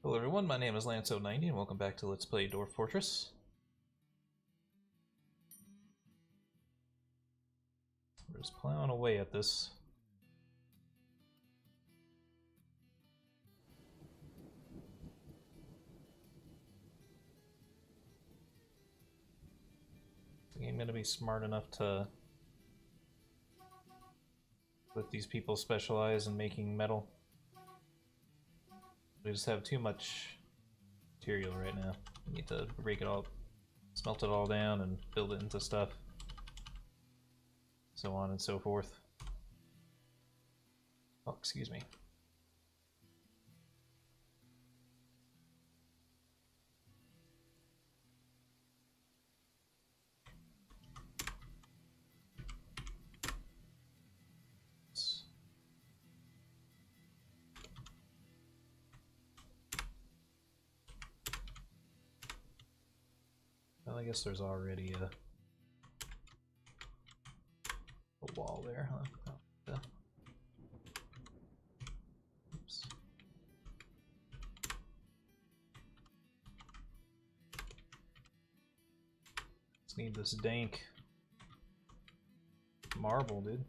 Hello everyone, my name is Lance090 and welcome back to Let's Play Dwarf Fortress. We're just plowing away at this. I think I'm gonna be smart enough to let these people specialize in making metal. We just have too much material right now. We need to break it all, smelt it all down and build it into stuff. So on and so forth. Oh, excuse me. Well, I guess there's already a wall there, huh? Oh, yeah. Oops. Just need this dank marble, dude.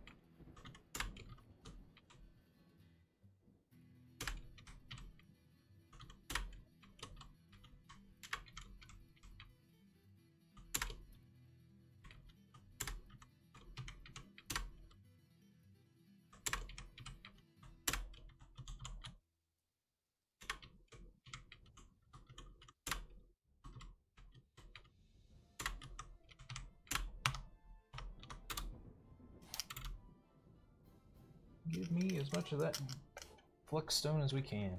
Give me as much of that flux stone as we can.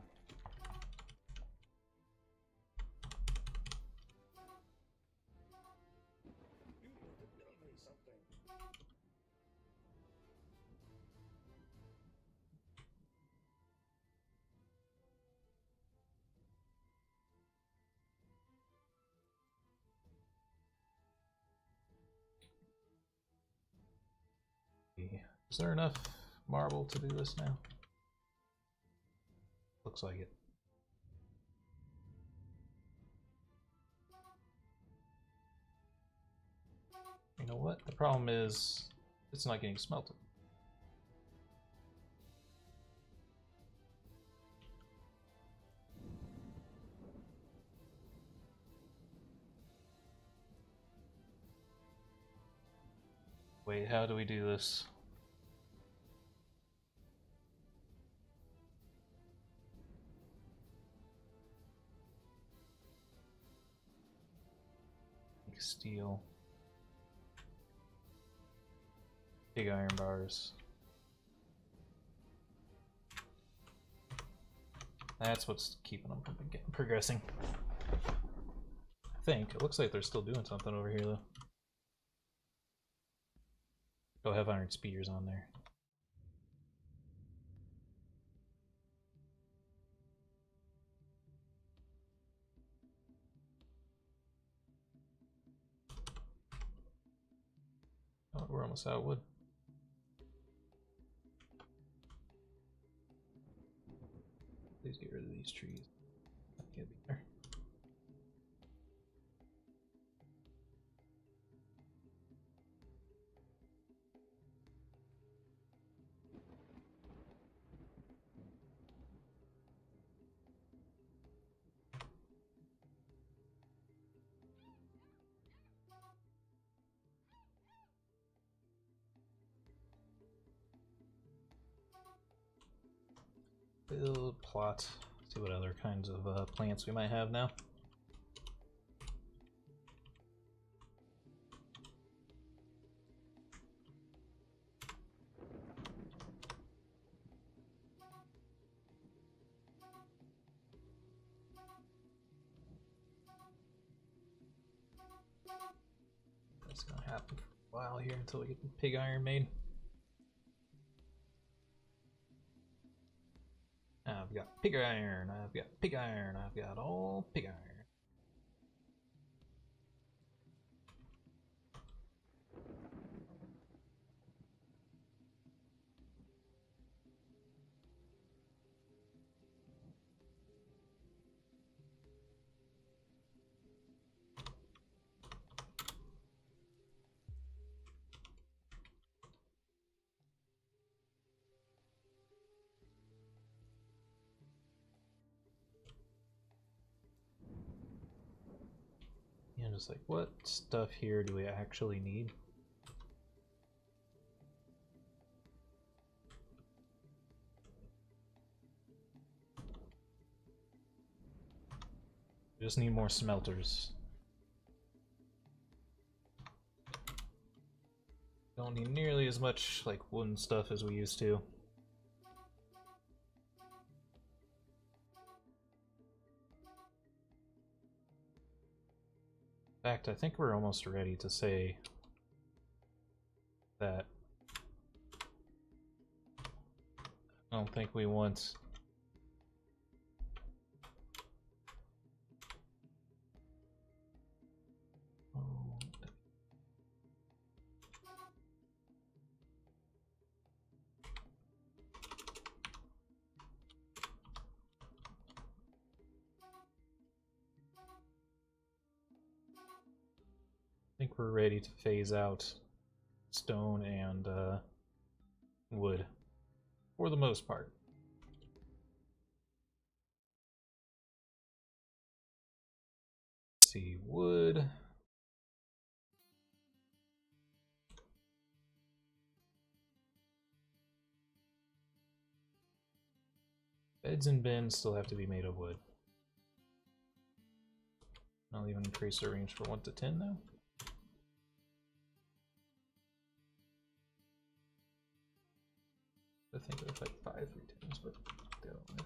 Is there enough marble to do this now? Looks like it. You know what? The problem is it's not getting smelted. Wait, how do we do this? Steel. Big iron bars. That's what's keeping them from progressing. I think. It looks like they're still doing something over here, though. Go have iron spears on there. Oh, we're almost out of wood. Please get rid of these trees. That can't be there. Build, plot. See what other kinds of plants we might have now. That's gonna happen for a while here until we get the pig iron made. I've got pig iron, I've got pig iron, I've got all pig iron. just like, what stuff here do we actually need? We just need more smelters. Don't need nearly as much like wooden stuff as we used to. In fact, I think we're almost ready to say that I don't think we want I think we're ready to phase out stone and wood for the most part. Let's see, wood. Beds and bins still have to be made of wood. I'll even increase the range from 1 to 10 now. I think it was like 5 3 10s, but definitely.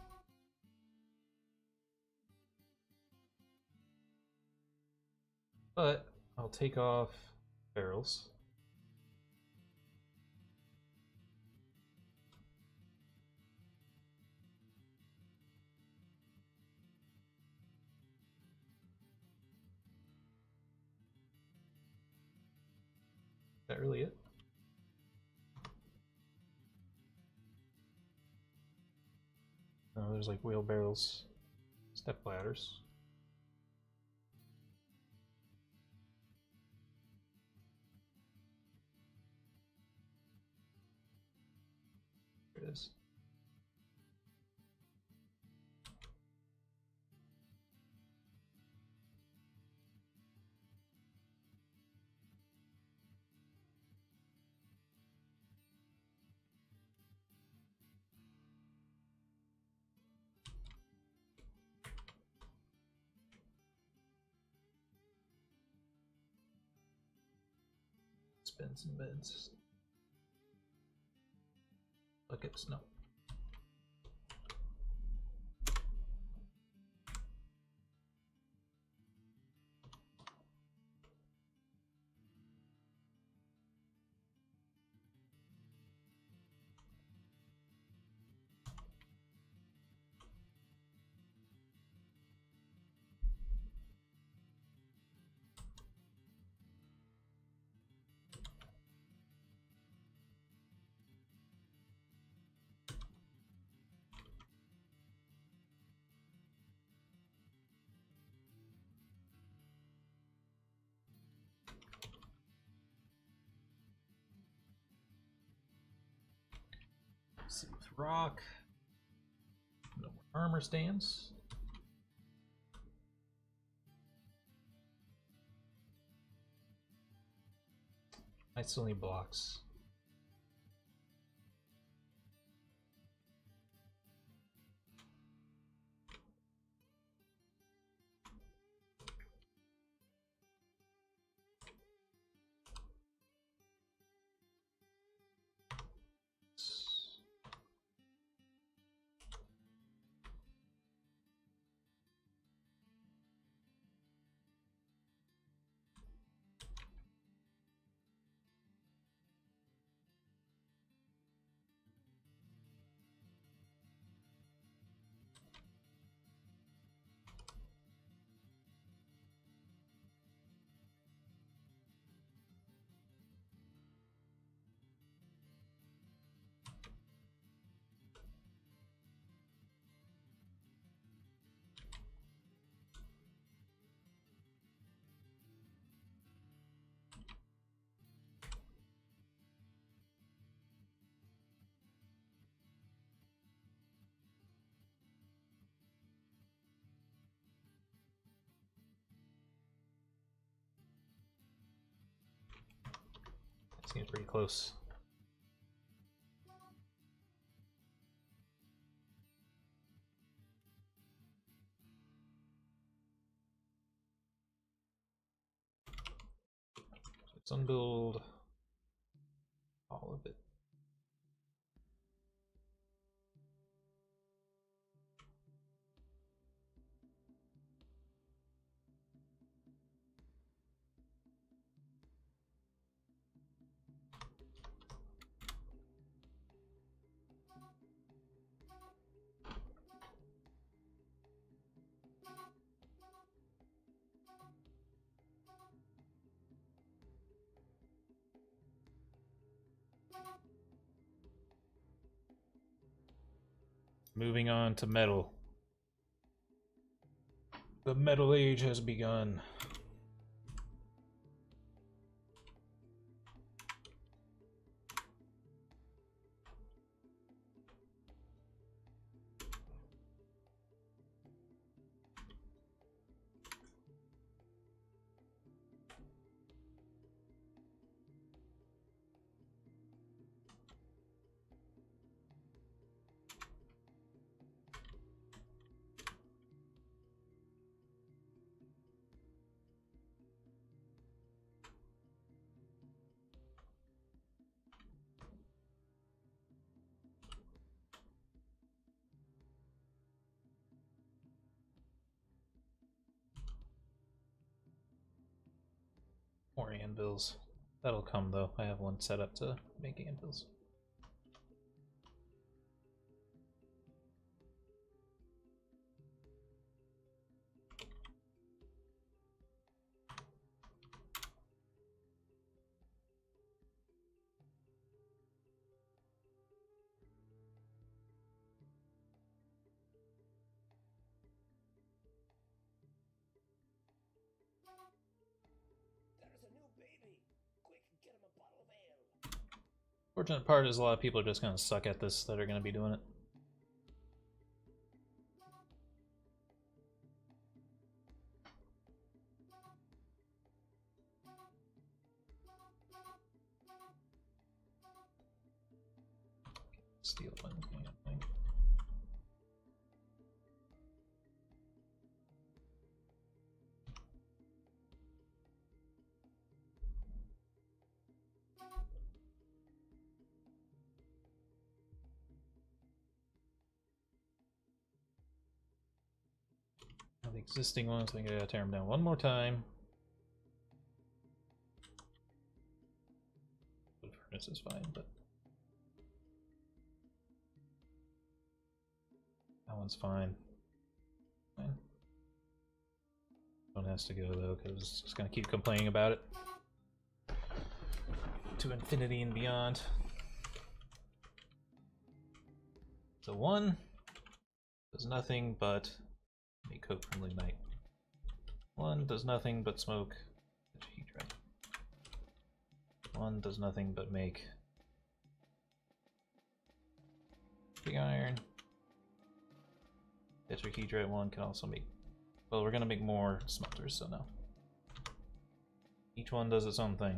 But I'll take off barrels. Is that really it? No, there's like wheelbarrows, step ladders. There it is. Beds and beds. Buckets, no. Let's see, with rock, no more armor stands. I still need blocks. Seems pretty close. Let's unbuild all of it. Moving on to metal. The Metal Age has begun. More anvils. That'll come though. I have one set up to make anvils. Fortunate part is a lot of people are just gonna suck at this that are gonna be doing it. Steal one. The existing ones, I think I gotta tear them down one more time. The furnace is fine, but that one's fine. One has to go though, because it's just gonna keep complaining about it to infinity and beyond. So one does nothing but make coke from lignite. One does nothing but smoke tetrahedrite. One does nothing but make pig iron. Tetrahedrite one can also make. Well, we're gonna make more smelters, so no. Each one does its own thing.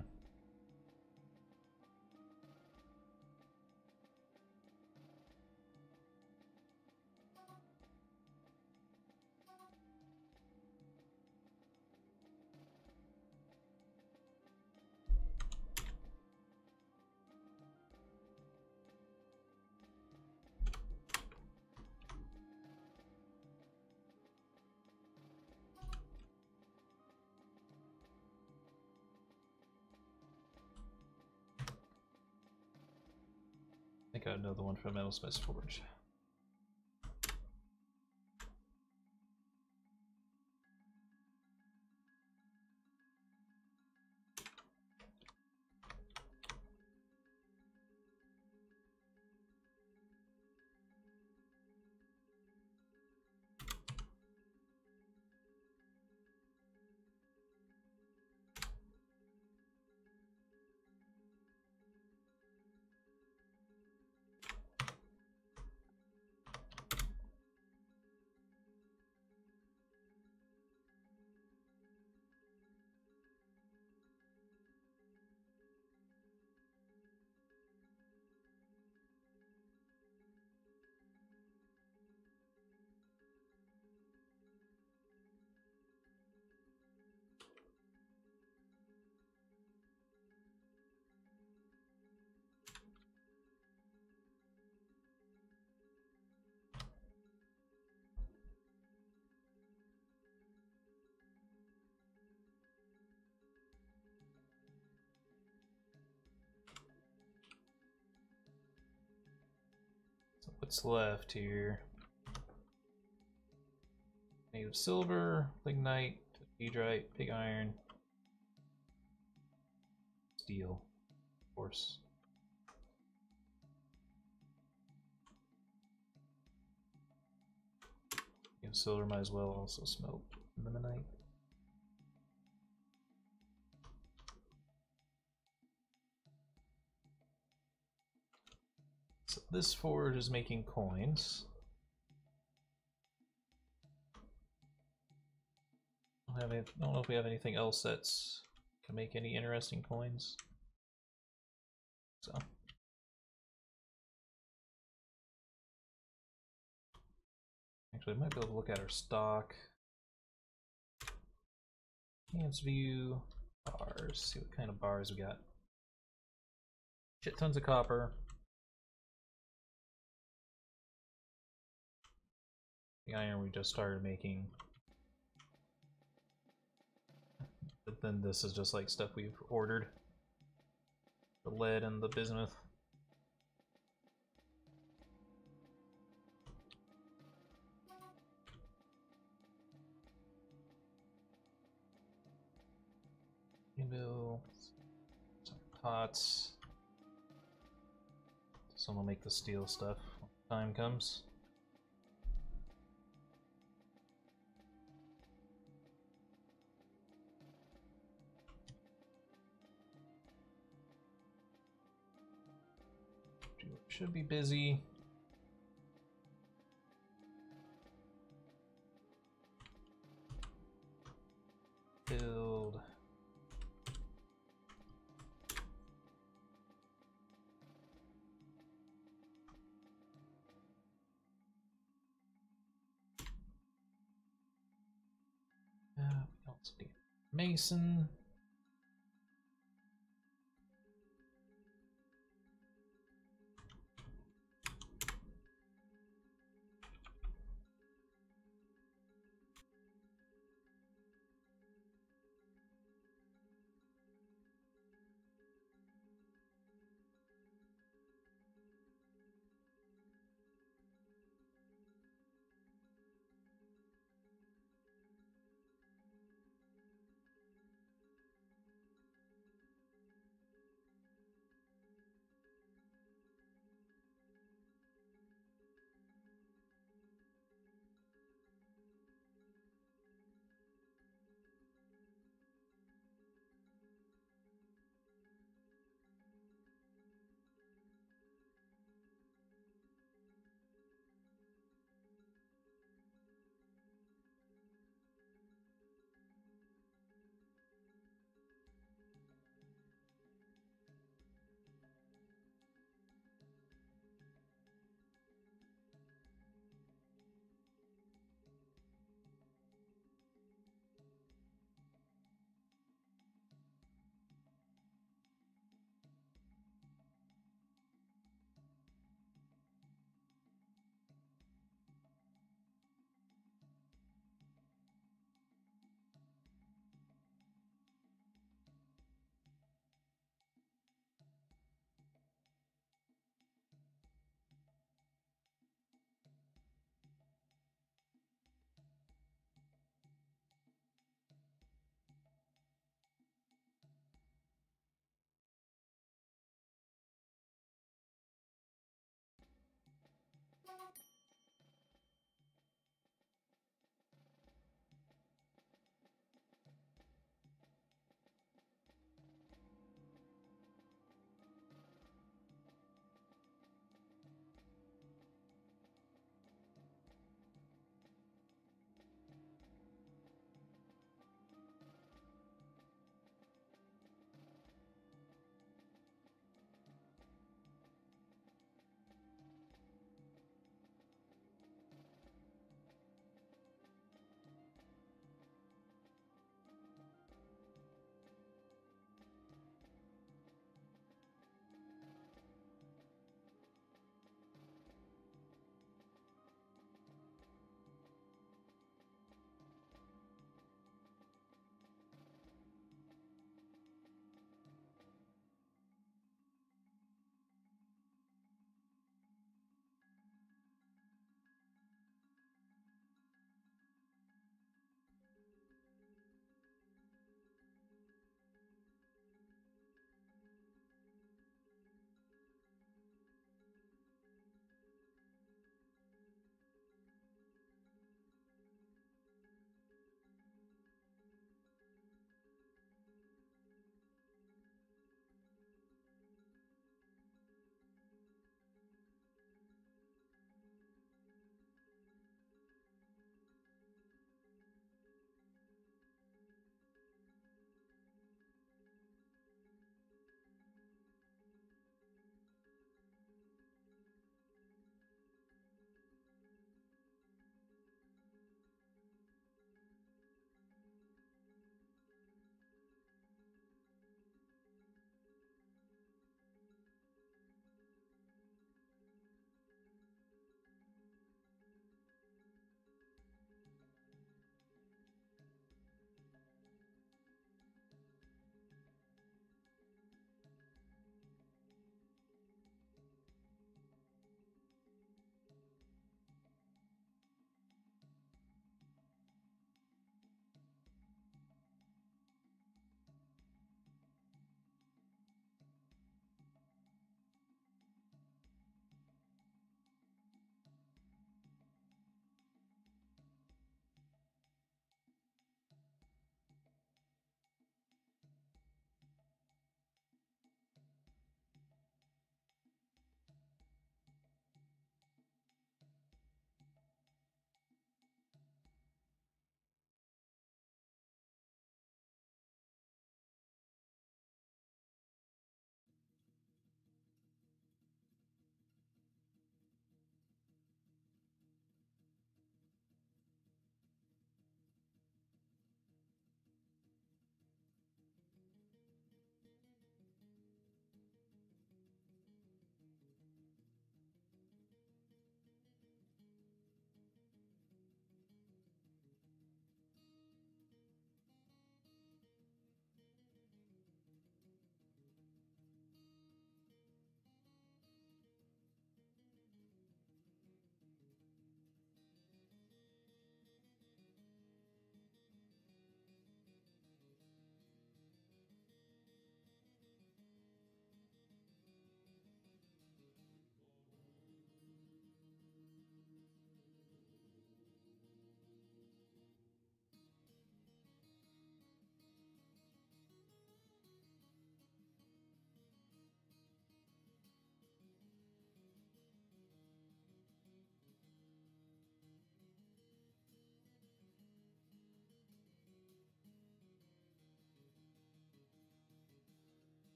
I think I know the one from Metalsmith's Forge. What's left here? Native silver, lignite, deidrite, pig iron, steel, of course. Native silver might as well also smelt limonite. So this forge is making coins. I don't know if we have anything else that's can make any interesting coins. So actually, I might be able to look at our stock. Enhance view bars. See what kind of bars we got. Shit tons of copper. The iron we just started making. But then this is just like stuff we've ordered. The lead and the bismuth. Anvil, some pots. Someone will make the steel stuff when the time comes. Should be busy. Build. Mason.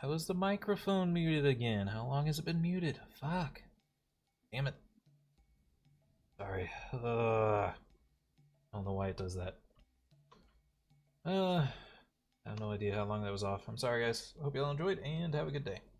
How is the microphone muted again? How long has it been muted? Fuck. Damn it. Sorry. I don't know why it does that. I have no idea how long that was off. I'm sorry, guys. Hope you all enjoyed, and have a good day.